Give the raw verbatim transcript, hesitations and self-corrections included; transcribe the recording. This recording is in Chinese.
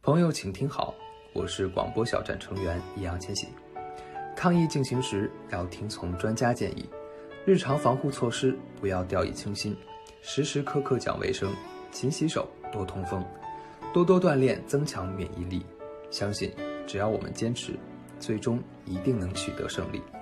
朋友请听好，我是广播小站成员易烊千玺。抗疫进行时要听从专家建议，日常防护措施不要掉以轻心，时时刻刻讲卫生，勤洗手，多通风，多多锻炼，增强免疫力。相信只要我们坚持，最终一定能取得胜利。